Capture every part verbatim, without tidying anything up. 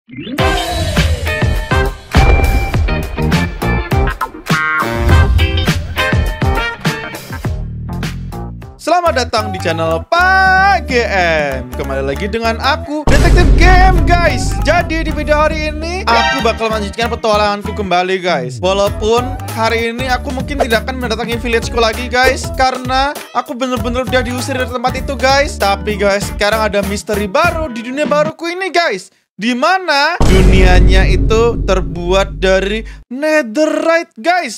Selamat datang di channel Pak G M. Kembali lagi dengan aku, Detektif Game, guys. Jadi di video hari ini aku bakal melanjutkan petualanganku kembali, guys. Walaupun hari ini aku mungkin tidak akan mendatangi villageku lagi, guys, karena aku bener-bener udah diusir dari tempat itu, guys. Tapi guys, sekarang ada misteri baru di dunia baruku ini, guys, di mana dunianya itu terbuat dari netherite, guys.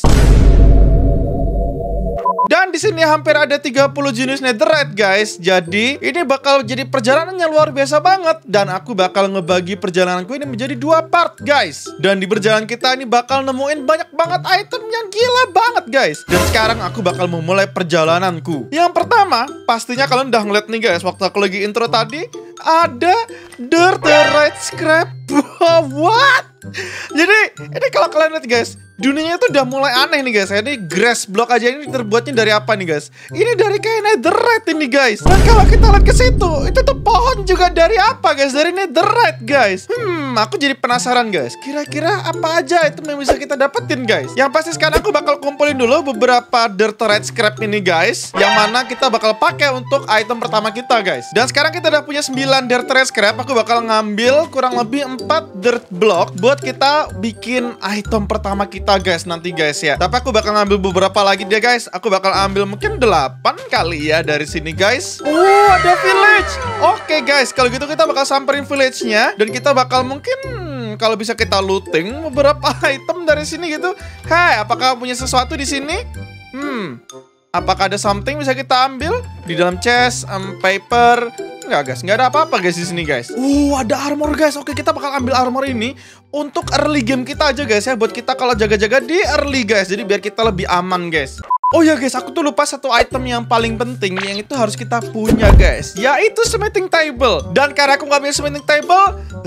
Dan di sini hampir ada tiga puluh jenis netherite, guys. Jadi ini bakal jadi perjalanan yang luar biasa banget. Dan aku bakal ngebagi perjalananku ini menjadi dua part, guys. Dan di perjalanan kita ini bakal nemuin banyak banget item yang gila banget, guys. Dan sekarang aku bakal memulai perjalananku. Yang pertama, pastinya kalian udah ngeliat nih, guys, waktu aku lagi intro tadi, ada netherite scrap. What? Jadi ini kalau kalian lihat, guys, dunianya itu udah mulai aneh nih, guys. Ini grass block aja ini terbuatnya dari apa nih, guys? Ini dari kayak netherite ini, guys. Dan kalau kita lihat ke situ, itu tuh pohon juga dari apa, guys? Dari netherite, guys. Hmm, aku jadi penasaran, guys. Kira-kira apa aja itu yang bisa kita dapetin, guys? Yang pasti sekarang aku bakal kumpulin dulu beberapa netherite scrap ini, guys, yang mana kita bakal pakai untuk item pertama kita, guys. Dan sekarang kita udah punya sembilan netherite scrap. Aku bakal ngambil kurang lebih empat dirt block buat kita bikin item pertama kita, guys, nanti, guys, ya. Tapi aku bakal ngambil beberapa lagi deh, guys. Aku bakal ambil mungkin delapan kali ya dari sini, guys. Oh, ada village. Oke, guys, kalau gitu kita bakal samperin village-nya dan kita bakal mungkin kalau bisa kita looting beberapa item dari sini gitu. Hai, apakah punya sesuatu di sini? Hmm. Apakah ada something bisa kita ambil di dalam chest, um, paper? Enggak, guys, nggak ada apa-apa, guys, di sini, guys. Uh, ada armor, guys. Oke, kita bakal ambil armor ini untuk early game kita aja, guys, ya. Buat kita kalau jaga-jaga di early, guys. Jadi biar kita lebih aman, guys. Oh ya, guys, aku tuh lupa satu item yang paling penting yang itu harus kita punya, guys, yaitu smithing table. Dan karena aku nggak punya smithing table,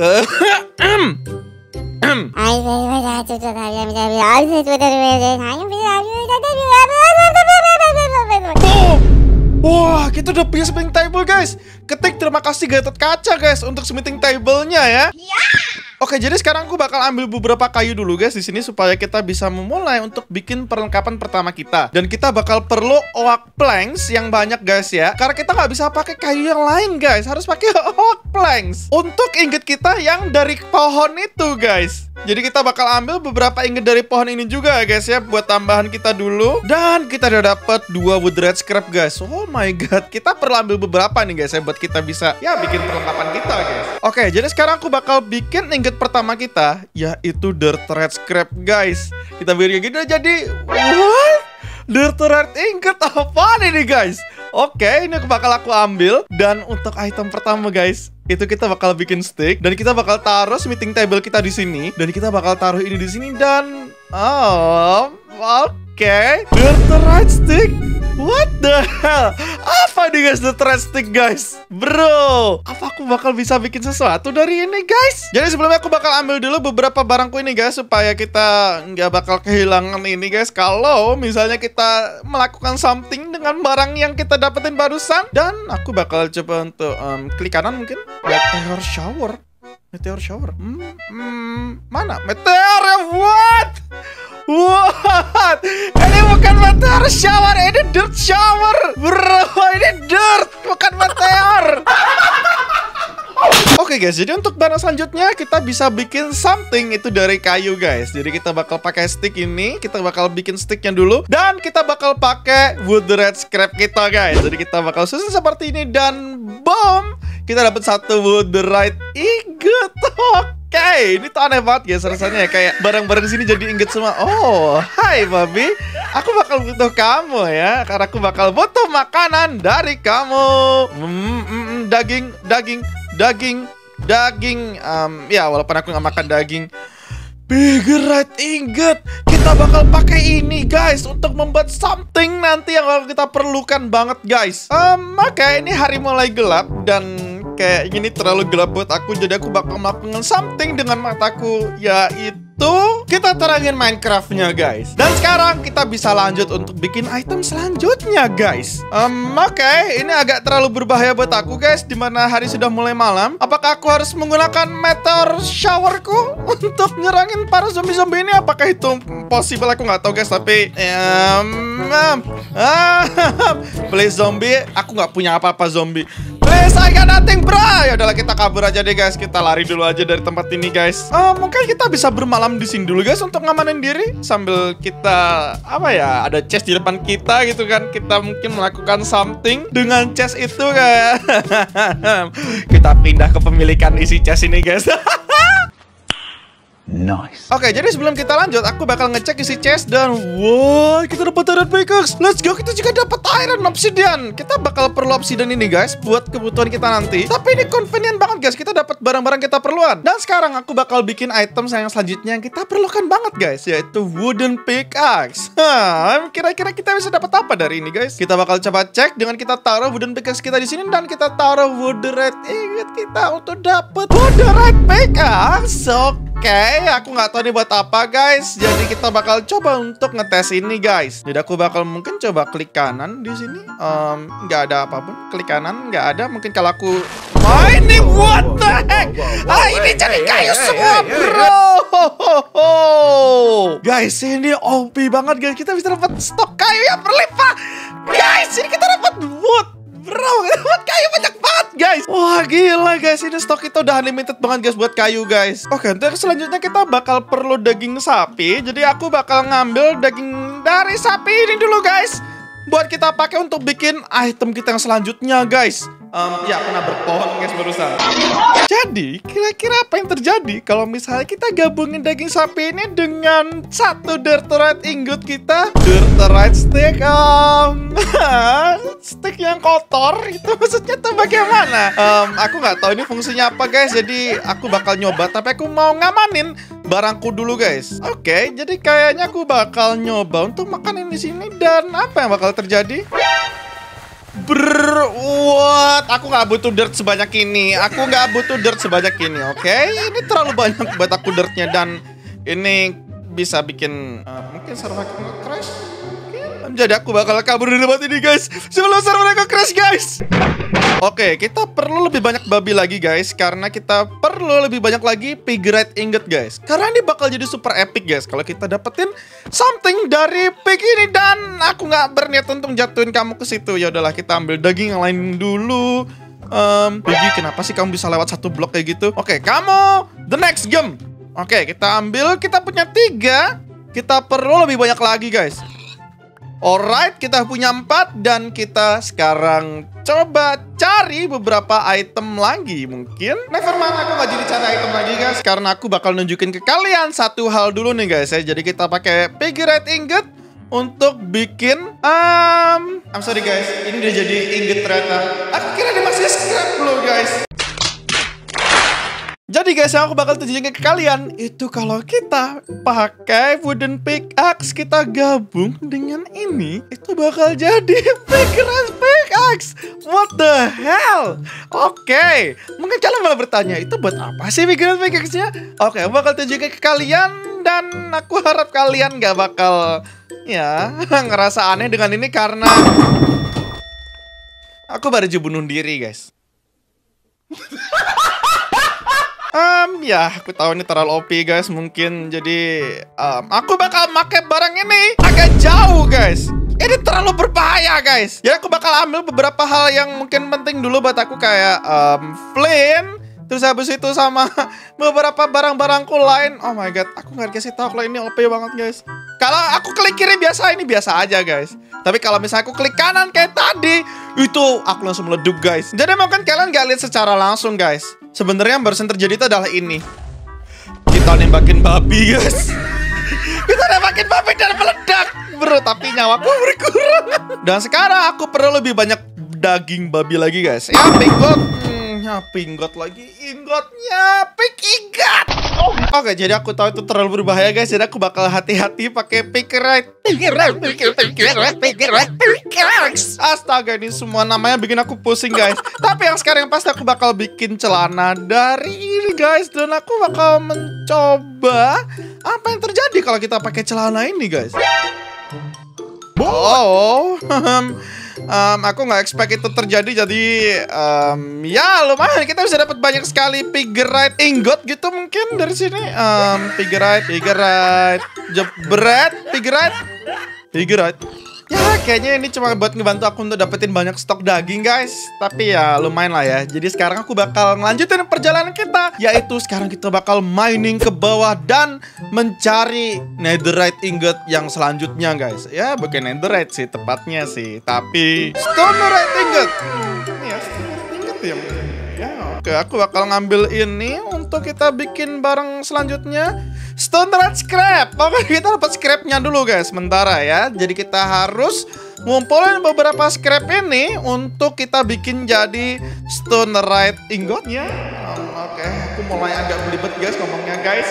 wah, kita udah punya smithing table, guys. Ketik terima kasih Gatot Kaca, guys, untuk smithing table-nya, ya. Oke, jadi sekarang aku bakal ambil beberapa kayu dulu, guys, di sini supaya kita bisa memulai untuk bikin perlengkapan pertama kita. Dan kita bakal perlu oak planks yang banyak, guys, ya. Karena kita nggak bisa pakai kayu yang lain, guys. Harus pakai oak planks untuk ingot kita yang dari pohon itu, guys. Jadi kita bakal ambil beberapa ingot dari pohon ini juga, guys, ya, buat tambahan kita dulu. Dan kita udah dapat dua wood red scrap, guys. Oh my god, kita perlu ambil beberapa nih, guys, ya, buat kita bisa ya bikin perlengkapan kita, guys. Oke, jadi sekarang aku bakal bikin ingot pertama kita, yaitu dirt red scrap, guys. Kita bikin kayak gitu jadi what? Dirt red ingot apa ini, guys? Oke, ini aku bakal aku ambil. Dan untuk item pertama, guys, itu kita bakal bikin stick dan kita bakal taruh smithing table kita di sini dan kita bakal taruh ini di sini dan oh, oke, okay. Dirt red stick. What the hell? Apa nih, guys, the thread stick, guys? Bro, apa aku bakal bisa bikin sesuatu dari ini, guys? Jadi sebelumnya aku bakal ambil dulu beberapa barangku ini, guys, supaya kita nggak bakal kehilangan ini, guys, kalau misalnya kita melakukan something dengan barang yang kita dapetin barusan. Dan aku bakal coba untuk um, klik kanan mungkin. Meteor shower. Meteor shower. Hmm, hmm, mana? Meteor ya, what? What? Ini bukan meteor shower, ini dirt shower, bro. Ini dirt, bukan meteor. Oke, guys, jadi untuk barang selanjutnya kita bisa bikin something itu dari kayu, guys. Jadi kita bakal pakai stick ini, kita bakal bikin sticknya dulu dan kita bakal pakai wood red scrap kita, guys. Jadi kita bakal susun seperti ini dan boom, kita dapat satu wood red ingot. Oke, ini tuh aneh banget, guys, rasanya ya, kayak barang-barang sini jadi inget semua. Oh, hai babi, aku bakal butuh kamu, ya, karena aku bakal butuh makanan dari kamu. Hmm, mm, daging, daging, daging, daging. Um, ya, walaupun aku nggak makan daging. Big red ingot. Kita bakal pakai ini, guys, untuk membuat something nanti yang kita perlukan banget, guys. Um, oke, okay, ini hari mulai gelap dan kayak ini terlalu gelap buat aku, jadi aku bakal melakukan something dengan mataku, yaitu itu kita terangin Minecraftnya guys. Dan sekarang kita bisa lanjut untuk bikin item selanjutnya guys. um, Oke, okay. Ini agak terlalu berbahaya buat aku guys, dimana hari sudah mulai malam. Apakah aku harus menggunakan meteor showerku untuk nyerangin para zombie-zombie ini? Apakah itu possible? Aku nggak tahu guys. Tapi um, um, um, please zombie, aku nggak punya apa-apa zombie. Please, I got nothing bro. Ya udahlah, kita kabur aja deh guys. Kita lari dulu aja dari tempat ini guys. uh, Mungkin kita bisa bermalam di sini dulu guys untuk ngamanin diri sambil kita apa ya, ada chest di depan kita gitu kan. Kita mungkin melakukan something dengan chest itu kan. Kita pindah ke pemilikan isi chest ini guys. Nice. Oke, jadi sebelum kita lanjut, aku bakal ngecek isi chest dan wow, kita dapat iron pickaxe. Let's go, kita juga dapat iron obsidian. Kita bakal perlu obsidian ini guys buat kebutuhan kita nanti. Tapi ini convenient banget guys, kita dapat barang-barang kita perluan. Dan sekarang aku bakal bikin item yang selanjutnya yang kita perlukan banget guys, yaitu wooden pickaxe. Hah, kira-kira kita bisa dapat apa dari ini guys? Kita bakal coba cek dengan kita taruh wooden pickaxe kita di sini dan kita taruh wooden red ingot kita untuk dapat wooden red pickaxe. Oke, okay, aku nggak tahu nih buat apa guys. Jadi kita bakal coba untuk ngetes ini guys. Jadi aku bakal mungkin coba klik kanan di sini. Um, nggak ada apapun. Klik kanan nggak ada. Mungkin kalau aku, oh ini what the heck? Ah ini jadi kayu semua bro. Guys ini O P banget guys. Kita bisa dapat stok kayu yang berlimpah. Guys ini kita dapat wood. Bro, dapat kayu banyak banget guys. Wah gila guys, ini stok kita udah unlimited banget guys buat kayu guys. Oke, untuk selanjutnya kita bakal perlu daging sapi. Jadi aku bakal ngambil daging dari sapi ini dulu guys, buat kita pakai untuk bikin item kita yang selanjutnya guys. Um, ya, kena berpohon guys barusan. Jadi, kira-kira apa yang terjadi kalau misalnya kita gabungin daging sapi ini dengan satu dirterite ingot kita? Dirterite stick, um, stick yang kotor, itu maksudnya tuh bagaimana? Um, aku nggak tahu ini fungsinya apa guys, jadi aku bakal nyoba, tapi aku mau ngamanin barangku dulu guys. Oke, okay, jadi kayaknya aku bakal nyoba untuk makanin di sini dan apa yang bakal terjadi? Brrr, what? Aku nggak butuh dirt sebanyak ini. Aku nggak butuh dirt sebanyak ini, oke? Okay? Ini terlalu banyak buat aku dirtnya dan ini bisa bikin uh, mungkin server crash. Mungkin. Jadi aku bakal kabur dari tempat ini guys sebelum server crash guys. Oke, okay, kita perlu lebih banyak babi lagi guys, karena kita perlu lebih banyak lagi pigret ingot guys. Karena ini bakal jadi super epic guys kalau kita dapetin something dari pig ini, dan aku nggak berniat untuk jatuhin kamu ke situ. Ya udahlah, kita ambil daging yang lain dulu. Um, Piggy, kenapa sih kamu bisa lewat satu blok kayak gitu? Oke, okay, kamu the next game. Oke, okay, kita ambil, kita punya tiga. Kita perlu lebih banyak lagi guys. Alright, kita punya empat dan kita sekarang coba cari beberapa item lagi mungkin. Nevermind, aku nggak jadi cari item lagi guys, karena aku bakal nunjukin ke kalian satu hal dulu nih guys ya. Jadi kita pakai pigret ingot untuk bikin um, I'm sorry guys, ini udah jadi ingot ternyata. Aku kira dia masih scrap loh guys. Jadi guys, yang aku bakal tunjukin ke kalian itu kalau kita pakai wooden pickaxe, kita gabung dengan ini, itu bakal jadi pigret pickaxe. What the hell? Oke, okay. Mungkin kalian malah bertanya, itu buat apa sih pigret pickaxe-nya? Oke, okay, aku bakal tunjukin ke kalian dan aku harap kalian gak bakal ya ngerasa aneh dengan ini karena aku baru aja bunuh diri guys. Um, ya, aku tahu ini terlalu O P guys, mungkin jadi um, aku bakal pakai barang ini agak jauh guys. Ini terlalu berbahaya guys. Ya, aku bakal ambil beberapa hal yang mungkin penting dulu buat aku kayak um, flint, terus habis itu sama beberapa barang-barangku lain. Oh my god, aku nggak dikasih tahu kalau ini O P banget guys. Kalau aku klik kiri biasa, ini biasa aja guys. Tapi kalau misalnya aku klik kanan kayak tadi, itu aku langsung meleduk guys. Jadi mungkin kalian nggak lihat secara langsung guys. Sebenarnya yang barusan terjadi itu adalah ini. Kita nembakin babi guys. Kita nembakin babi dan meledak bro, tapi nyawaku berkurang. Dan sekarang aku perlu lebih banyak daging babi lagi guys. Ya, pinggot. Hmm, ya, pinggot lagi. Ingotnya, pig ingot. Oh. Oke, jadi aku tahu itu terlalu berbahaya guys. Jadi aku bakal hati-hati pakai pigret. Pigret, pigret, pigret, pigret, pigret. Astaga, ini semua namanya bikin aku pusing guys. Tapi yang sekarang pasti aku bakal bikin celana dari ini guys. Dan aku bakal mencoba Apa yang terjadi kalau kita pakai celana ini, guys? Oh, um, aku nggak expect itu terjadi. Jadi, um, ya lumayan kita bisa dapat banyak sekali figurite ingot gitu mungkin dari sini. Um, figurite, figurite, jebret, figurite, figurite. Ya kayaknya ini cuma buat ngebantu aku untuk dapetin banyak stok daging, guys. Tapi ya lumayan lah ya. Jadi sekarang aku bakal ngelanjutin perjalanan kita, yaitu sekarang kita bakal mining ke bawah dan mencari netherite ingot yang selanjutnya, guys. Ya bukan netherite sih tepatnya sih, tapi stonerite ingot. hmm, Ya stonerite ingot ya mungkin. Ya oke, aku bakal ngambil ini untuk kita bikin barang selanjutnya. Stonerite scrap. Oke, kita dapat scrapnya dulu, guys. Sementara ya. Jadi kita harus ngumpulin beberapa scrap ini untuk kita bikin jadi stonerite ingotnya. Um, Oke, aku mulai agak belibet, guys, ngomongnya, guys.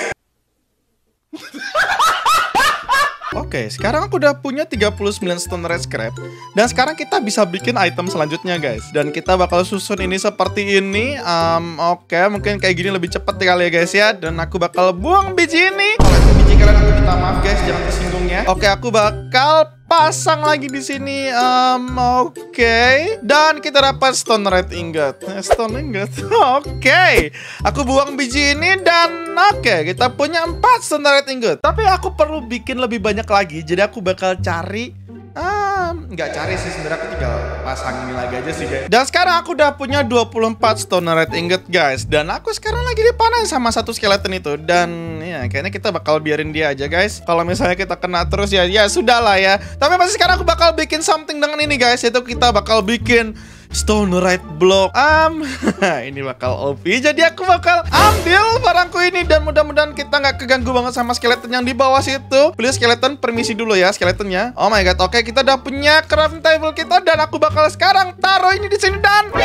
Oke, sekarang aku udah punya tiga puluh sembilan stonerite scrap. Dan sekarang kita bisa bikin item selanjutnya, guys. Dan kita bakal susun ini seperti ini. um, Oke, mungkin kayak gini lebih cepet kali ya, guys ya. Dan aku bakal buang biji ini. Kalau itu biji kalian, aku minta maaf, guys, jangan tersinggung ya. Oke, aku bakal pasang lagi di sini. Um, Oke, dan kita dapat stonerite ingot. Stone ingot. Oke, aku buang biji ini dan oke, kita punya empat stonerite ingot. Tapi aku perlu bikin lebih banyak lagi. Jadi aku bakal cari. Um, nggak cari sih, sebenarnya aku tinggal pasang ini lagi aja sih, guys. Dan sekarang aku udah punya dua puluh empat stonerite ingot, guys. Dan aku sekarang lagi dipanen sama satu skeleton itu. Dan ya kayaknya kita bakal biarin dia aja, guys. Kalau misalnya kita kena terus ya, ya sudah lah ya. Tapi masih sekarang aku bakal bikin something dengan ini, guys. Yaitu kita bakal bikin stonerite block. Um, ini bakal O P. Jadi aku bakal ambil barangku ini dan mudah-mudahan kita nggak keganggu banget sama skeleton yang di bawah situ. Please skeleton, permisi dulu ya skeletonnya. Oh my god, oke, kita udah punya crafting table kita dan aku bakal sekarang taruh ini di sini dan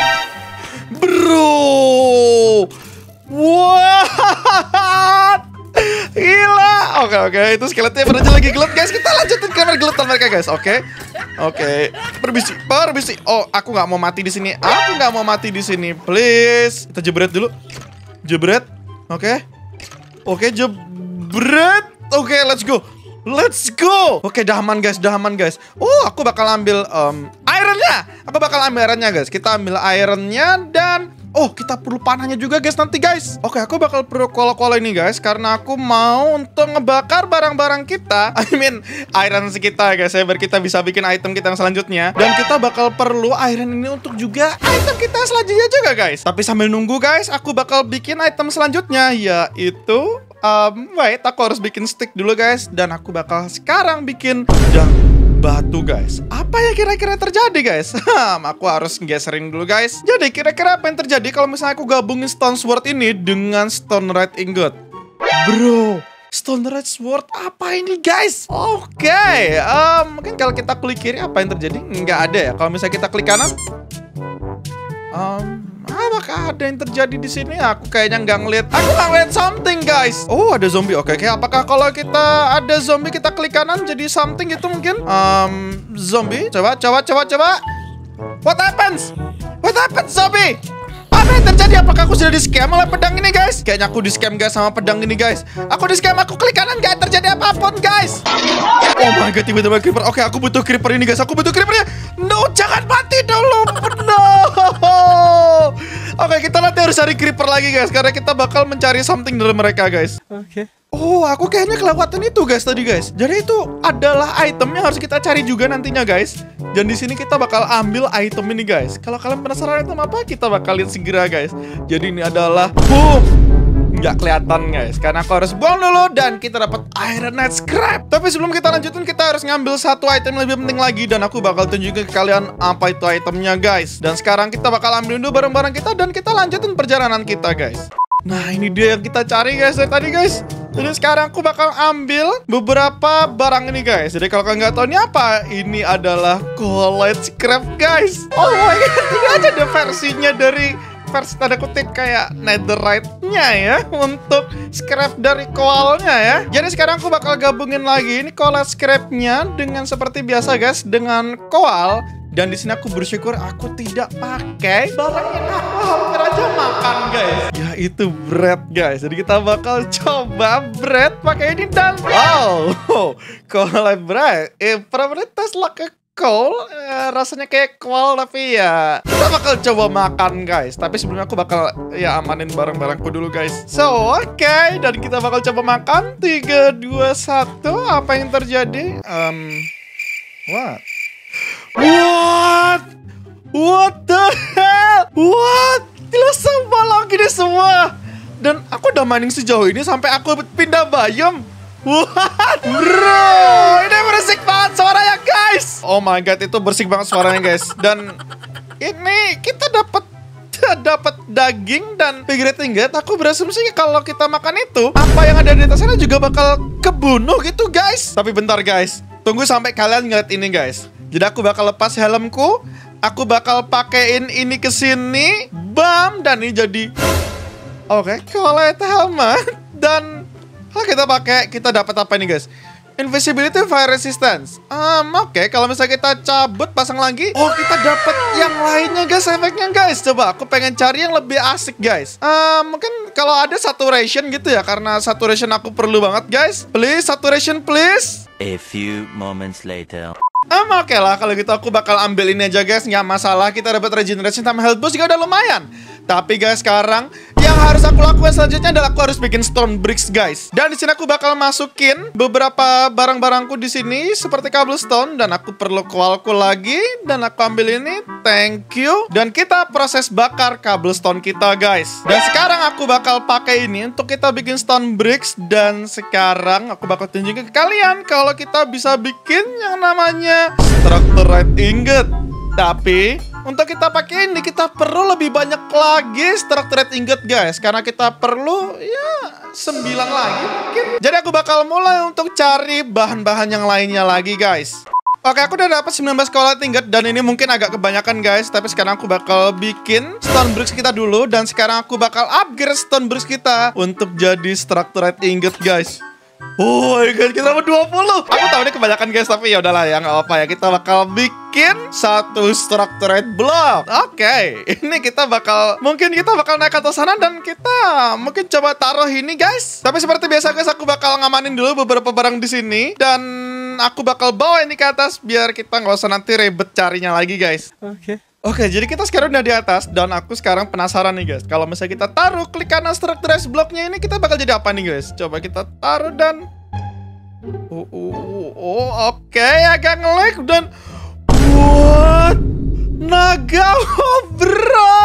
bro, what? Gila. Oke oke, itu skeletonnya berarti lagi gelut, guys. Kita lanjutin kamar gelutan mereka, guys. Oke. Oke. Permisi, permisi. Oh, aku nggak mau mati di sini. Aku nggak mau mati di sini. Please. Kita jebret dulu. Jebret. Oke. Oke, jebret. Oke, let's go. Let's go. Oke, udah aman, guys. Udah aman, guys. Oh, aku bakal ambil um, ironnya. Aku bakal ambil ironnya, guys. Kita ambil ironnya dan oh, kita perlu panahnya juga, guys, nanti, guys. Oke, aku bakal perlu kola-kola ini, guys, karena aku mau untuk ngebakar barang-barang kita. I mean, iron kita, guys, ya, biar kita bisa bikin item kita yang selanjutnya. Dan kita bakal perlu iron ini untuk juga item kita selanjutnya juga, guys. Tapi sambil nunggu, guys, aku bakal bikin item selanjutnya, yaitu um, wait, aku harus bikin stick dulu, guys. Dan aku bakal sekarang bikin pedang batu, guys. Apa ya kira-kira terjadi, guys? Hmm, aku harus geserin dulu, guys. Jadi kira-kira apa yang terjadi kalau misalnya aku gabungin stone sword ini dengan stonerite ingot? Bro, stonerite sword apa ini, guys? Oke, okay. um, mungkin kalau kita klik kiri apa yang terjadi? Nggak ada ya. Kalau misalnya kita klik kanan, um, apakah ada yang terjadi di sini? Aku kayaknya nggak ngeliat. Aku nggak ngeliat something, guys. Oh, ada zombie. Oke, okay, okay. Apakah kalau kita ada zombie kita klik kanan jadi something itu mungkin? Um, zombie. Coba, coba, coba, coba. What happens? What happens, zombie? Apa yang terjadi? Apakah aku sudah di scam oleh pedang ini, guys? Kayaknya aku di scam, guys, sama pedang ini, guys. Aku di scam. Aku klik kanan nggak terjadi apapun, guys. Oh my god, tiba-tiba creeper. Oke, okay, aku butuh creeper ini, guys. Aku butuh creepernya. No, jangan mati dulu. No. Oke, okay, kita nanti harus cari creeper lagi, guys, karena kita bakal mencari something dari mereka, guys. Oke. Okay. Oh, aku kayaknya kelewatan itu, guys, tadi, guys. Jadi itu adalah item yang harus kita cari juga nantinya, guys. Dan di sini kita bakal ambil item ini, guys. Kalau kalian penasaran item apa, kita bakal lihat segera, guys. Jadi ini adalah boom. Nggak kelihatan, guys, karena aku harus buang dulu dan kita dapat ironite scrap. Tapi sebelum kita lanjutin, kita harus ngambil satu item yang lebih penting lagi dan aku bakal tunjukin ke kalian apa itu itemnya, guys. Dan sekarang kita bakal ambil dulu barang-barang kita dan kita lanjutin perjalanan kita, guys. Nah, ini dia yang kita cari, guys, dari tadi, guys. Jadi sekarang aku bakal ambil beberapa barang ini, guys. Jadi kalau kalian nggak tahu ini apa, ini adalah college scrap, guys. Oh my god, ini aja ada versinya dari versi tanda kutip kayak netherite-nya ya, untuk scrap dari koalnya ya. Jadi sekarang aku bakal gabungin lagi ini college scrap-nya dengan seperti biasa, guys, dengan koal. Dan di sini aku bersyukur aku tidak pakai barang yang aku hampir aja makan guys. Yaitu bread guys. Jadi kita bakal coba bread pakai ini dan wow, collab bread. Eh, pernah tes like a kol, eh, rasanya kayak kol tapi ya kita bakal coba makan guys. Tapi sebelumnya aku bakal ya amanin barang-barangku dulu guys. So oke, okay. Dan kita bakal coba makan. Tiga, dua, satu. Apa yang terjadi? Um, what? What? What the hell? What? Gila sampah lagi deh semua. Dan aku udah mining sejauh ini sampai aku pindah biome. What? Bro, ini berisik banget suaranya guys. Oh my god, itu berisik banget suaranya guys. Dan ini kita dapat dapat daging dan pigret ingot. Aku berasumsi kalau kita makan itu, apa yang ada di atas sana juga bakal kebunuh gitu guys. Tapi bentar guys, tunggu sampai kalian ngeliat ini guys. Jadi aku bakal lepas helmku, aku bakal pakein ini ke sini, bam, dan ini jadi oke, okay, kalau itu helmet dan kalau kita pakai, kita dapat apa ini guys? Invisibility, fire resistance. Um, oke, okay. Kalau misalnya kita cabut, pasang lagi, oh kita dapat yang lainnya guys, efeknya guys. Coba, aku pengen cari yang lebih asik guys. Um, mungkin kalau ada saturation gitu ya, karena saturation aku perlu banget guys. Please, saturation please. A few moments later. Um, oke okay lah, kalau gitu aku bakal ambil ini aja guys, nggak masalah. Kita dapat regeneration sama health boost juga udah lumayan. Tapi guys, sekarang yang harus aku lakukan selanjutnya adalah aku harus bikin stone bricks guys. Dan di sini aku bakal masukin beberapa barang-barangku di sini seperti cobblestone dan aku perlu kualku lagi dan aku ambil ini. Thank you. Dan kita proses bakar cobblestone kita guys. Dan sekarang aku bakal pakai ini untuk kita bikin stone bricks dan sekarang aku bakal tunjukin ke kalian kalau kita bisa bikin yang namanya structurite ingot. Tapi untuk kita pakai ini kita perlu lebih banyak lagi structurite ingot guys, karena kita perlu ya sembilan lagi mungkin. Jadi aku bakal mulai untuk cari bahan-bahan yang lainnya lagi guys. Oke, aku udah dapat sembilan belas collate ingot dan ini mungkin agak kebanyakan guys. Tapi sekarang aku bakal bikin stone bricks kita dulu dan sekarang aku bakal upgrade stone bricks kita untuk jadi structurite ingot guys. Oh my god, kita mau dua puluh. Aku tahu ini kebanyakan guys, tapi ya udahlah ya, nggak apa-apa ya. Kita bakal bikin satu structurite block. Oke, okay. Ini kita bakal, mungkin kita bakal naik ke atas sana dan kita mungkin coba taruh ini guys. Tapi seperti biasa guys, aku bakal ngamanin dulu beberapa barang di sini dan aku bakal bawa ini ke atas biar kita nggak usah nanti ribet carinya lagi guys. Oke. Okay. Oke, jadi kita sekarang udah di atas dan aku sekarang penasaran nih guys. Kalau misalnya kita taruh klik kanan structurite blocknya ini, kita bakal jadi apa nih guys? Coba kita taruh dan oh, oh, oh oke, okay. Agak nge-lag dan what? Naga, oh, bro.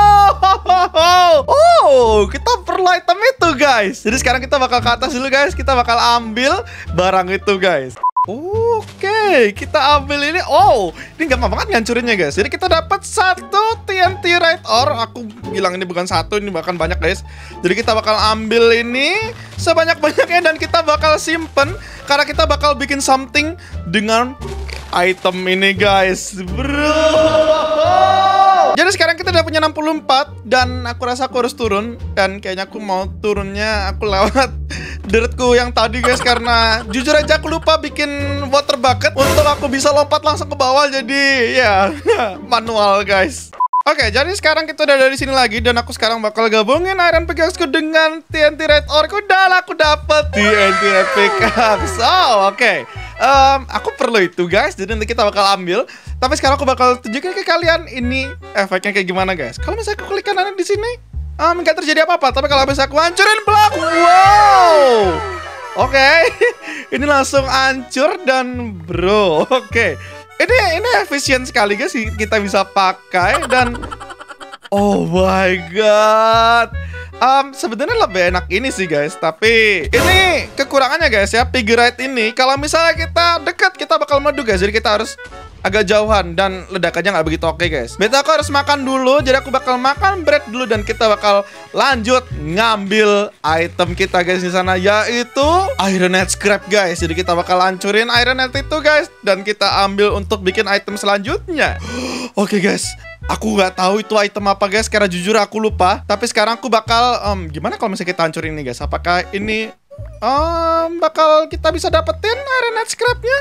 Oh, kita perlu item itu guys. Jadi sekarang kita bakal ke atas dulu guys. Kita bakal ambil barang itu guys. Oke, okay, kita ambil ini. Oh, ini gampang banget ngancurinnya guys. Jadi kita dapat satu T N T right ore. Aku bilang ini bukan satu, ini bahkan banyak guys. Jadi kita bakal ambil ini sebanyak-banyaknya dan kita bakal simpen karena kita bakal bikin something dengan item ini guys, bro. Jadi sekarang kita udah punya enam puluh empat dan aku rasa aku harus turun dan kayaknya aku mau turunnya aku lewat dirtku yang tadi guys, karena jujur aja aku lupa bikin water bucket untuk aku bisa lompat langsung ke bawah, jadi ya manual guys. Oke, jadi sekarang kita udah dari sini lagi dan aku sekarang bakal gabungin iron pickaxe-ku dengan T N T red ore. Udah lah, aku dapet T N T red pickaxe. Oh, oke. Okay. Um, aku perlu itu guys, jadi nanti kita bakal ambil. Tapi sekarang aku bakal tunjukin ke kalian ini efeknya kayak gimana guys. Kalau misalnya aku klik kanan di sini, um, nggak terjadi apa-apa. Tapi kalau bisa aku hancurin blok, wow. Oke, okay. Ini langsung hancur dan bro, oke. Okay. Ini ini efisien sekali guys, kita bisa pakai dan oh my god. Um, sebenarnya lebih enak ini sih guys, tapi ini kekurangannya guys ya, piggyite ini. Kalau misalnya kita dekat, kita bakal meledak guys. Jadi kita harus agak jauhan dan ledakannya nggak begitu oke guys. Beta aku harus makan dulu, jadi aku bakal makan bread dulu dan kita bakal lanjut ngambil item kita guys di sana, yaitu ironite scrap guys. Jadi kita bakal hancurin ironite itu guys dan kita ambil untuk bikin item selanjutnya. Oke guys, aku nggak tahu itu item apa guys, karena jujur aku lupa. Tapi sekarang aku bakal um, gimana kalau misalnya kita hancurin ini guys? Apakah ini um, bakal kita bisa dapetin ironite scrapnya?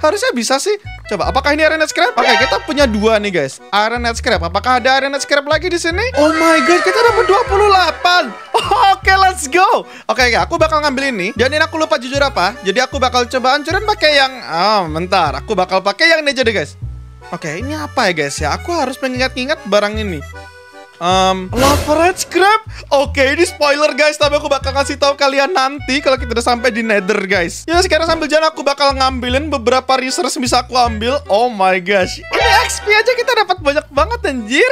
Harusnya bisa sih. Coba, apakah ini Iron Head Scrap? Oke, kita punya dua nih guys. Iron Head Scrap. Apakah ada Iron Head Scrap lagi di sini? Oh my god, kita dapat dua puluh delapan. Oke, let's go. Oke, oke, aku bakal ngambil ini. Dan ini aku lupa jujur apa. Jadi aku bakal coba hancurin pakai yang... Oh, bentar. Aku bakal pakai yang ini aja deh guys. Oke, ini apa ya guys ya? Aku harus mengingat-ingat barang ini. Um, Lava Red Scrap. Oke, ini spoiler guys, tapi aku bakal kasih tahu kalian nanti kalau kita udah sampai di Nether guys. Ya sekarang sambil jalan aku bakal ngambilin beberapa resource bisa aku ambil. Oh my gosh, ini X P aja kita dapat banyak banget anjir.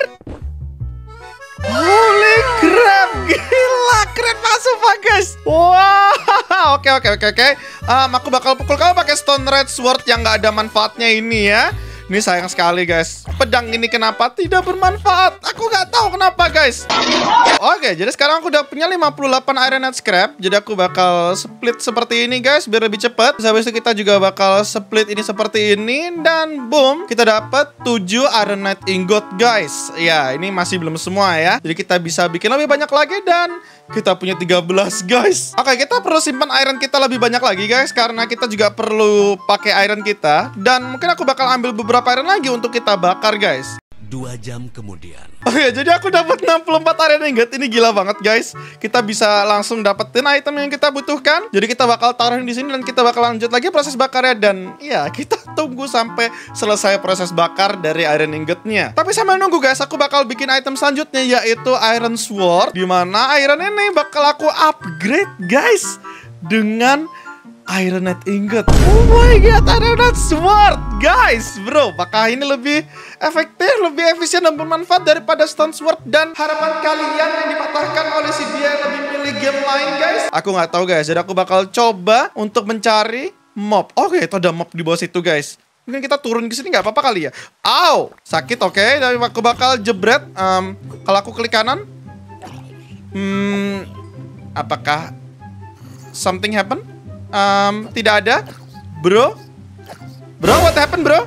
Holy crap, gila, keren masuk pak guys. Wow, oke oke oke oke. Um, aku bakal pukul kamu pakai Stone Red Sword yang nggak ada manfaatnya ini ya. Ini sayang sekali guys. Pedang ini kenapa tidak bermanfaat? Aku nggak tahu kenapa guys. Oke, jadi sekarang aku udah punya lima puluh delapan Iron Head Scrap. Jadi aku bakal split seperti ini guys, biar lebih cepat. Terus habis itu kita juga bakal split ini seperti ini. Dan boom, kita dapat tujuh Iron Head Ingot guys. Ya, ini masih belum semua ya. Jadi kita bisa bikin lebih banyak lagi. Dan kita punya tiga belas guys. Oke, kita perlu simpan iron kita lebih banyak lagi guys, karena kita juga perlu pakai iron kita. Dan mungkin aku bakal ambil beberapa iron lagi untuk kita bakar guys. Dua jam kemudian. Oke, jadi aku dapat enam puluh empat iron ingot. Ini gila banget guys. Kita bisa langsung dapetin item yang kita butuhkan. Jadi kita bakal taruhin di sini dan kita bakal lanjut lagi proses bakarnya. Dan ya, kita tunggu sampai selesai proses bakar dari iron ingotnya. Tapi sambil nunggu guys, aku bakal bikin item selanjutnya, yaitu Iron Sword. Dimana iron ini bakal aku upgrade guys dengan Iron Head Ingot. Oh my god, Iron Head Sword guys. Bro, apakah ini lebih efektif, lebih efisien dan bermanfaat daripada Stone Sword? Dan harapan kalian yang dipatahkan oleh si dia yang lebih milih game lain guys? Aku nggak tahu guys, jadi aku bakal coba untuk mencari mob. Oke, itu ada mob di bawah situ guys. Mungkin kita turun ke sini nggak apa-apa kali ya. Au, sakit. Oke, dan aku bakal jebret. um, Kalau aku klik kanan, Hmm apakah something happen? Um, tidak ada, bro. Bro, what happened, bro?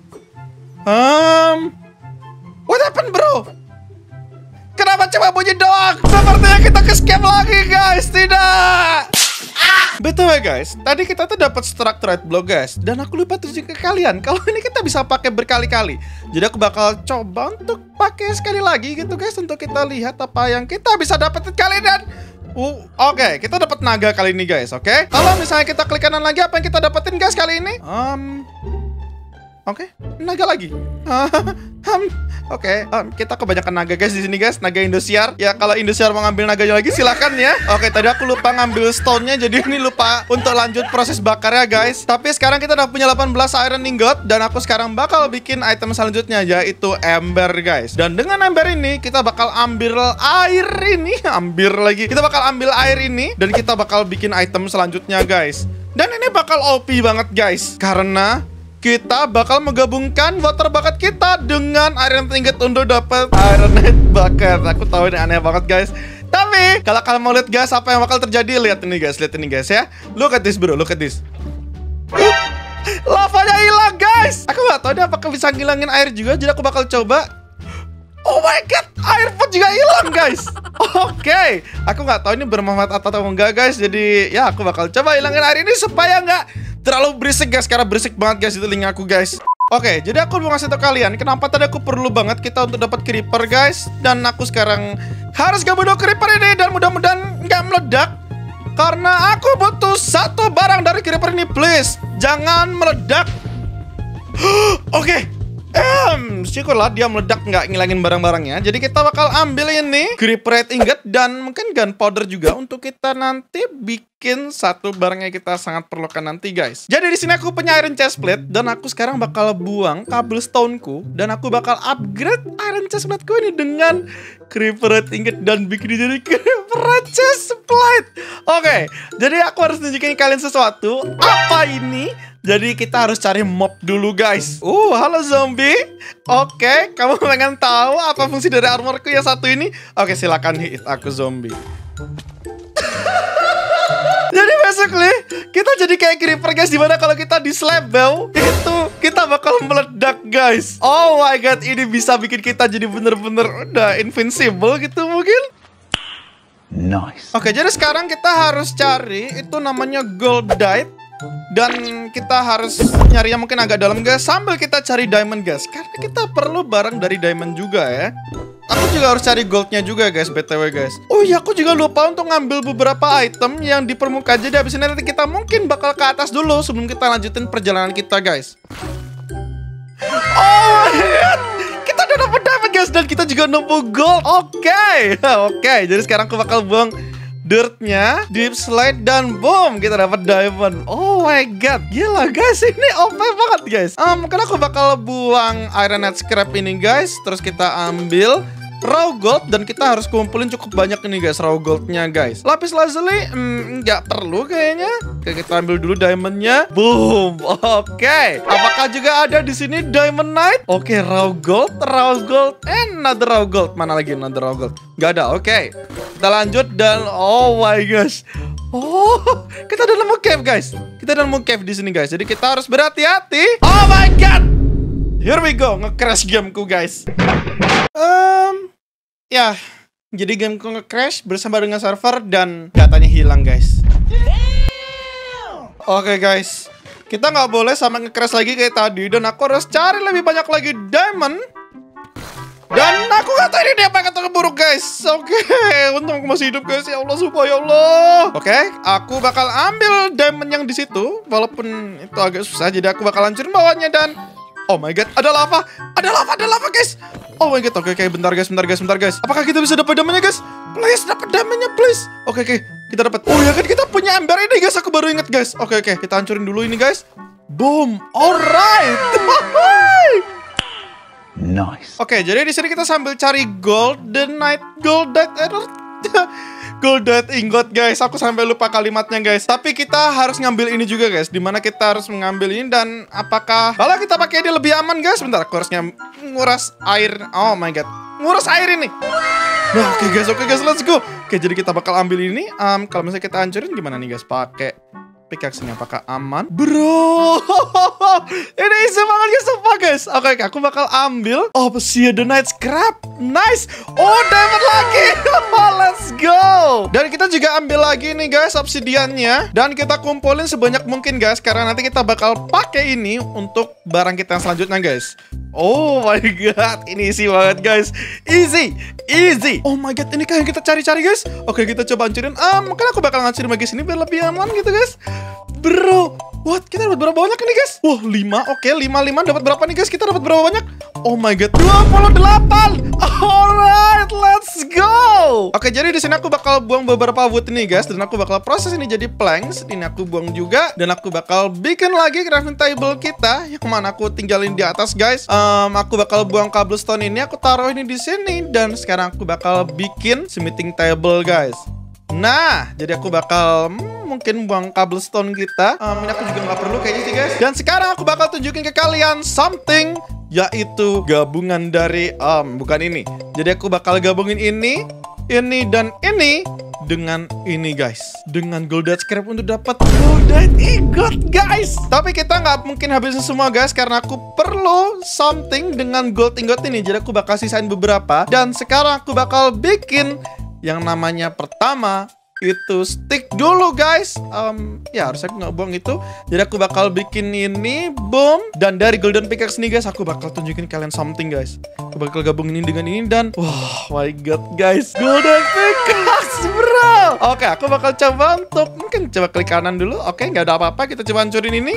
Um, what happened, bro? Kenapa cuma bunyi doang? Sepertinya kita ke scam lagi, guys. Tidak. Betul ya guys, tadi kita tuh dapat structured block guys, dan aku lupa tunjukin ke kalian kalau ini kita bisa pakai berkali-kali. Jadi aku bakal coba untuk pakai sekali lagi gitu guys, untuk kita lihat apa yang kita bisa dapetin kali ini. Dan Uh, oke, okay. Kita dapat naga kali ini guys, oke? Okay? Kalau misalnya kita klik kanan lagi, apa yang kita dapetin guys kali ini? Um, oke, okay. Naga lagi. um, oke, okay. um, kita kebanyakan naga guys di sini guys, naga Indosiar. Ya kalau Indosiar mau ngambil naganya lagi silakan ya. Oke, okay, tadi aku lupa ngambil stone-nya, jadi ini lupa untuk lanjut proses bakarnya guys. Tapi sekarang kita udah punya delapan belas iron ingot, dan aku sekarang bakal bikin item selanjutnya, yaitu ember guys. Dan dengan ember ini kita bakal ambil air ini, ambil lagi. Kita bakal ambil air ini dan kita bakal bikin item selanjutnya guys. Dan ini bakal O P banget guys, karena kita bakal menggabungkan water bucket kita dengan iron ingot untuk dapat Iron Head bucket. Aku tahu ini aneh banget guys. Tapi kalau kalian mau lihat guys apa yang bakal terjadi, lihat ini guys, lihat ini guys ya. Look at this bro, look at this. Uh, lavanya hilang guys. Aku nggak tahu dia apakah bisa ngilangin air juga. Jadi aku bakal coba. Oh my god, air pun juga hilang guys. Oke, okay. Aku nggak tahu ini bermanfaat atau enggak guys. Jadi ya aku bakal coba hilangin air ini supaya nggak terlalu berisik guys, karena berisik banget guys itu link aku guys. Oke, okay, jadi aku mau ngasih tau kalian kenapa tadi aku perlu banget kita untuk dapat creeper guys. Dan aku sekarang harus gak butuh creeper ini, dan mudah-mudahan nggak meledak, karena aku butuh satu barang dari creeper ini. Please, jangan meledak. Oke, okay. Um, syukurlah dia meledak nggak ngilangin barang-barangnya. Jadi kita bakal ambil ini creeper red ingot dan mungkin gunpowder juga untuk kita nanti bikin satu barang yang kita sangat perlukan nanti guys. Jadi di sini aku punya iron chestplate dan aku sekarang bakal buang cobblestone-ku dan aku bakal upgrade iron chestplate-ku ini dengan creeper red ingot dan bikin jadi creeper red chestplate. Oke, okay, jadi aku harus tunjukin kalian sesuatu. Apa ini? Jadi kita harus cari mob dulu guys. Uh, halo zombie. Oke, okay, kamu pengen tahu apa fungsi dari armorku yang satu ini? Oke, okay, silakan hit aku zombie. Jadi basically kita jadi kayak creeper guys, dimana kalau kita di level itu kita bakal meledak guys. Oh my god, ini bisa bikin kita jadi bener-bener udah invincible gitu mungkin. Nice. Oke, okay, jadi sekarang kita harus cari itu namanya goldite. Dan kita harus nyari yang mungkin agak dalam guys, sambil kita cari diamond guys, karena kita perlu barang dari diamond juga ya. Aku juga harus cari goldnya juga guys, B T W guys. Oh iya, aku juga lupa untuk ngambil beberapa item yang di permukaan. Jadi habis ini nanti kita mungkin bakal ke atas dulu sebelum kita lanjutin perjalanan kita guys. Oh my god, kita udah dapet diamond guys, dan kita juga nemu gold. Oke, okay. Oke, okay. Jadi sekarang aku bakal buang dirtnya, deep slide, dan boom, kita dapat diamond. Oh my god, gila guys, ini O P banget guys. Um, mungkin aku bakal buang ironite scrap ini guys, terus kita ambil raw gold, dan kita harus kumpulin cukup banyak ini guys, raw goldnya guys. Lapis lazuli hmm, nggak perlu kayaknya. Oke, kita ambil dulu diamondnya. Boom. Oke, okay. Apakah juga ada di sini diamond night? Oke, okay, raw gold, raw gold, and another raw gold. Mana lagi another raw gold? Nggak ada. Oke, okay. Kita lanjut, dan oh my gosh. Oh, kita udah nemu cave guys. Kita udah nemu cave di sini guys. Jadi kita harus berhati-hati. Oh my god. Here we go, nge-crash gameku guys. Um, ya, jadi gameku nge-crash bersama dengan server dan datanya hilang guys. Oke okay, guys, kita nggak boleh sama nge-crash lagi kayak tadi, dan aku harus cari lebih banyak lagi diamond. Dan aku nggak tahu ini dia apa kata keburuk guys. Oke, okay. Untung aku masih hidup guys. Ya Allah, sumpah ya Allah. Oke, okay. Aku bakal ambil diamond yang di situ, walaupun itu agak susah. Jadi aku bakal hancurin bawahnya, dan oh my god, ada lava, ada lava, ada lava guys. Oh my god, oke, okay, okay. bentar guys, bentar guys, bentar guys. Apakah kita bisa dapat diamondnya guys? Please, dapat diamondnya please. Oke, okay, oke, okay. Kita dapat. Oh ya kan, kita punya ember ini guys. Aku baru ingat guys. Oke, okay, oke, okay. Kita hancurin dulu ini guys. Boom, alright. Nice. Oke, okay, jadi di sini kita sambil cari gold, the night gold that error. Gold dot ingot guys, aku sampai lupa kalimatnya guys. Tapi kita harus ngambil ini juga guys, dimana kita harus mengambil ini. Dan apakah kalau kita pakai ini lebih aman guys? Bentar, aku harus nguras air. Oh my god, nguras air ini. Nah oke okay guys, oke okay guys, let's go. Oke okay, jadi kita bakal ambil ini. um, Kalau misalnya kita hancurin gimana nih guys? Pakai pickaxe ini apakah aman? Bro, ini easy banget guys, sumpah guys. Oke, okay, okay, aku bakal ambil. Oh, Obsidian the night scrap. Nice. Oh, diamond lagi. Let's go. Dan kita juga ambil lagi nih guys obsidiannya, dan kita kumpulin sebanyak mungkin guys, karena nanti kita bakal pakai ini untuk barang kita yang selanjutnya guys. Oh my god, ini easy banget guys. Easy, easy. Oh my god, ini kayak yang kita cari-cari guys. Oke, kita coba hancurin. Ah, mungkin aku bakal ngancurin bagi sini biar lebih aman gitu guys. Bro, what? Kita dapat berapa banyak nih guys? Wah, lima. Oke, lima, lima dapat berapa nih guys? Kita dapat berapa banyak? Oh my god, dua puluh delapan. Alright, let's go. Oke, jadi di sini aku bakal buang beberapa wood ini guys, dan aku bakal proses ini jadi planks. Ini aku buang juga, dan aku bakal bikin lagi crafting table kita yang mana aku tinggalin di atas guys. Um, aku bakal buang cobblestone ini, aku taruh ini di sini, dan sekarang aku bakal bikin smithing table guys. Nah, jadi aku bakal hmm, mungkin buang cobblestone kita. um, Ini aku juga nggak perlu kayaknya sih guys. Dan sekarang aku bakal tunjukin ke kalian something, yaitu gabungan dari um, bukan ini. Jadi aku bakal gabungin ini, ini, dan ini dengan ini guys, dengan golden scrap untuk dapat golden ingot guys. Tapi kita nggak mungkin habisin semua guys, karena aku perlu something dengan gold ingot ini. Jadi aku bakal sisain beberapa, dan sekarang aku bakal bikin yang namanya pertama itu stick dulu guys. um, Ya harusnya aku nggak buang itu. Jadi aku bakal bikin ini, boom. Dan dari golden pickaxe nih guys, aku bakal tunjukin kalian something guys. Aku bakal gabungin ini dengan ini, dan wah, wow, my god guys, golden pickaxe bro. Oke, aku bakal coba untuk mungkin coba klik kanan dulu. Oke, nggak ada apa-apa, kita coba hancurin ini.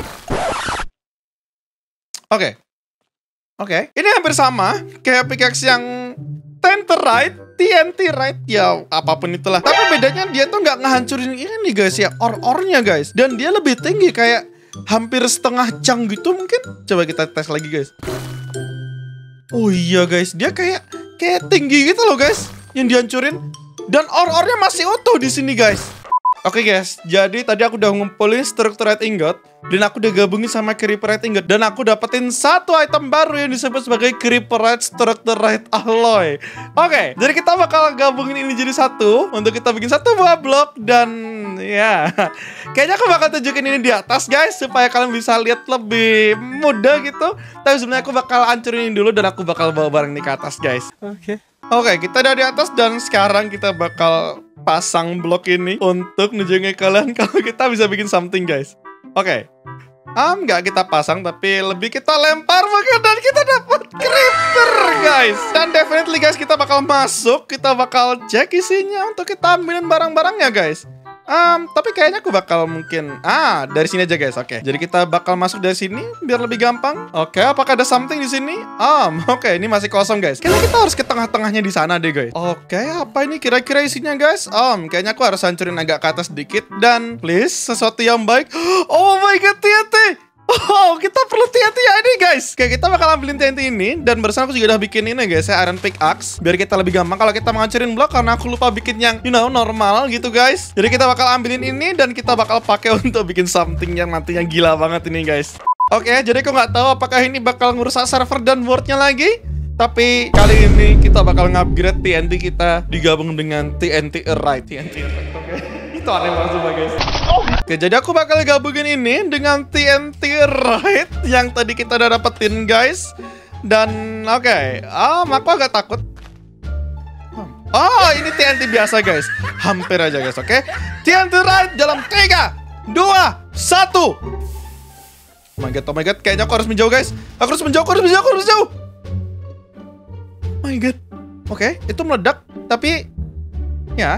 Oke, oke, ini hampir sama kayak pickaxe yang Tenterite, T N T right, ya apapun itulah. Tapi bedanya dia tuh nggak ngehancurin ini guys ya, or-ornya guys. Dan dia lebih tinggi, kayak hampir setengah chunk gitu mungkin. Coba kita tes lagi guys. Oh iya guys, dia kayak kayak tinggi gitu loh guys, yang dihancurin. Dan or-ornya masih utuh di sini guys. Oke okay guys, jadi tadi aku udah ngumpulin structured ingot, dan aku udah gabungin sama creeperite ingot, dan aku dapetin satu item baru yang disebut sebagai creeperite structured alloy. Oke, okay, jadi kita bakal gabungin ini jadi satu untuk kita bikin satu buah blok. Dan ya, kayaknya aku bakal tunjukin ini di atas guys, supaya kalian bisa lihat lebih mudah gitu. Tapi sebenarnya aku bakal hancurin ini dulu, dan aku bakal bawa barang ini ke atas guys. Oke okay. Oke, okay, kita udah di atas, dan sekarang kita bakal pasang blok ini untuk nunjukin kalian kalau kita bisa bikin something guys. Oke, okay. Um, nggak kita pasang, tapi lebih kita lempar mungkin dan kita dapat creeper, guys. Dan definitely, guys, kita bakal masuk, kita bakal cek isinya untuk kita ambilin barang-barangnya, guys. Um, tapi kayaknya aku bakal mungkin ah dari sini aja, guys. Oke, jadi kita bakal masuk dari sini biar lebih gampang. Oke, apakah ada something di sini? Um, oke, ini masih kosong, guys. Kayaknya kita harus ke tengah-tengahnya di sana deh, guys. Oke, apa ini kira-kira isinya, guys? Um, kayaknya aku harus hancurin agak ke atas sedikit dan please sesuatu yang baik. Oh my god, T N T. Oh, kita perlu T N T ya ini, guys. Oke, kita bakal ambilin T N T ini. Dan barusan aku juga udah bikin ini, guys, ya, iron pickaxe, biar kita lebih gampang kalau kita menghancurin blok, karena aku lupa bikin yang, you know, normal gitu, guys. Jadi kita bakal ambilin ini dan kita bakal pakai untuk bikin something yang nantinya gila banget ini, guys. Oke, jadi aku nggak tahu apakah ini bakal ngerusak server dan worldnya lagi. Tapi kali ini kita bakal ngupgrade T N T kita digabung dengan T N T Right. T N T Right, oke. Itu aneh banget semua, guys. Oke, jadi aku bakal gabungin ini dengan T N T Right yang tadi kita udah dapetin, guys. Dan oke, okay, um, aku agak takut. Oh, ini T N T biasa, guys. Hampir aja, guys, oke. Okay? T N T Right dalam tiga, dua, satu. Oh my god, oh my god, kayaknya aku harus menjauh, guys. Aku harus menjauh, aku harus menjauh, aku harus menjauh. Oh my god. Oke, okay, itu meledak, tapi ya.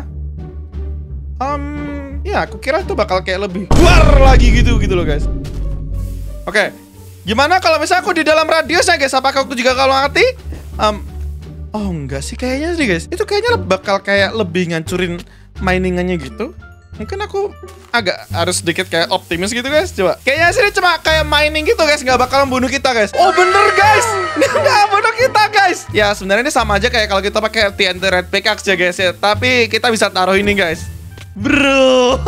Um, ya aku kira itu bakal kayak lebih luar lagi gitu gitu loh, guys. Oke, okay. Gimana kalau misalnya aku di dalam radiusnya, guys? Apakah aku juga kalau mati? Um, oh enggak sih kayaknya sih, guys. Itu kayaknya bakal kayak lebih ngancurin miningannya gitu. Mungkin aku agak harus sedikit kayak optimis gitu, guys. Coba. Kayaknya sih cuma kayak mining gitu, guys. Nggak bakal membunuh kita, guys. Oh bener, guys. Nggak bunuh kita, guys. Ya sebenarnya ini sama aja kayak kalau kita pakai T N T Red Pickaxe ya, guys ya. Tapi kita bisa taruh ini, guys. Bro,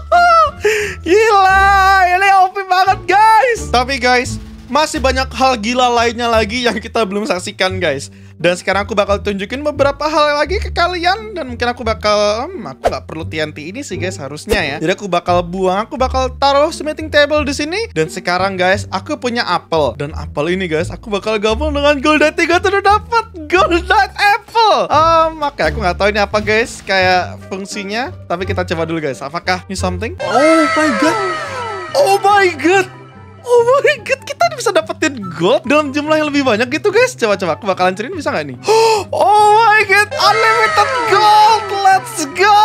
gila, ini O P banget, guys. Tapi guys, masih banyak hal gila lainnya lagi yang kita belum saksikan, guys. Dan sekarang aku bakal tunjukin beberapa hal lagi ke kalian. Dan mungkin aku bakal hmm, aku nggak perlu T N T ini sih, guys, harusnya ya. Jadi aku bakal buang, aku bakal taruh smithing table di sini. Dan sekarang, guys, aku punya apel. Dan apel ini, guys, aku bakal gabung dengan goldite tiga tuh dapat goldite apple. Um, oke, okay, aku nggak tahu ini apa, guys, kayak fungsinya. Tapi kita coba dulu, guys. Apakah ini something? Oh my god. Oh my god. Oh my god, kita bisa dapetin gold dalam jumlah yang lebih banyak gitu, guys. Coba-coba, aku bakalan hancurin, bisa nggak nih? Oh my god, unlimited gold. Let's go.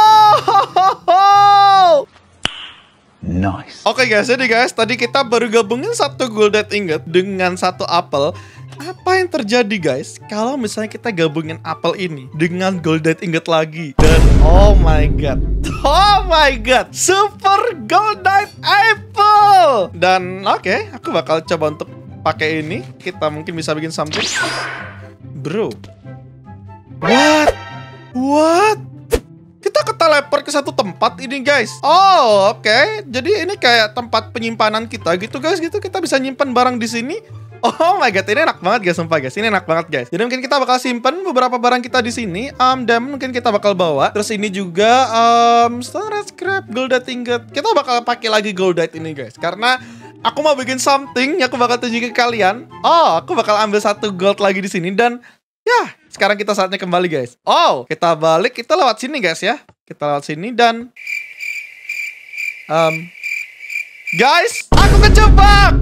Nice. Oke, okay, guys, jadi guys, tadi kita baru gabungin satu goldite ingot dengan satu apel. Apa yang terjadi, guys, kalau misalnya kita gabungin apel ini dengan goldite ingot lagi? Dan oh my god, oh my god, super goldite apple. Dan oke, okay, aku bakal coba untuk pakai ini. Kita mungkin bisa bikin something. Bro, what? What? Kita keteleport ke satu tempat ini, guys. Oh, oke. Okay. Jadi ini kayak tempat penyimpanan kita gitu, guys. Gitu kita bisa nyimpan barang di sini. Oh my god, ini enak banget, guys, sumpah, guys. Ini enak banget, guys. Jadi mungkin kita bakal simpen beberapa barang kita di sini. Um, dan mungkin kita bakal bawa. Terus ini juga um, stone scrap, goldite ingot. Kita bakal pakai lagi goldite ini, guys. Karena aku mau bikin something yang aku bakal tunjukin ke kalian. Oh, aku bakal ambil satu gold lagi di sini dan ya, sekarang kita saatnya kembali, guys. Oh, kita balik, kita lewat sini, guys, ya. Kita lewat sini dan um, guys, aku kejebak.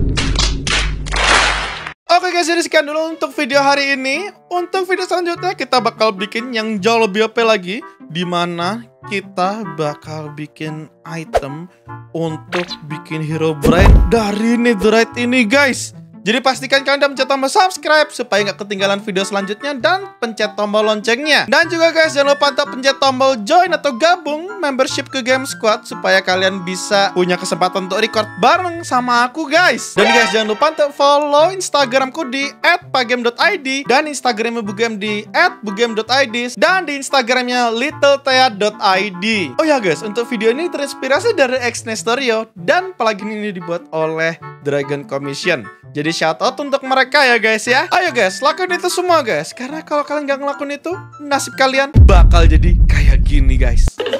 Oke, guys, jadi sekian dulu untuk video hari ini. Untuk video selanjutnya kita bakal bikin yang jauh lebih O P lagi, dimana kita bakal bikin item untuk bikin hero brain dari netherite ini, guys. Jadi pastikan kalian udah pencet tombol subscribe supaya nggak ketinggalan video selanjutnya dan pencet tombol loncengnya. Dan juga, guys, jangan lupa untuk pencet tombol join atau gabung membership ke Game Squad supaya kalian bisa punya kesempatan untuk record bareng sama aku, guys. Dan guys, jangan lupa untuk follow Instagramku di at pagame dot i d dan Instagramnya Bugame di at bugame dot i d dan di Instagramnya littletea dot i d. Oh ya, guys, untuk video ini terinspirasi dari X Nestorio dan plugin ini dibuat oleh Dragon Commission. Jadi shout out untuk mereka ya, guys, ya. Ayo, guys, lakuin itu semua, guys. Karena kalau kalian gak ngelakuin itu, nasib kalian bakal jadi kayak gini, guys.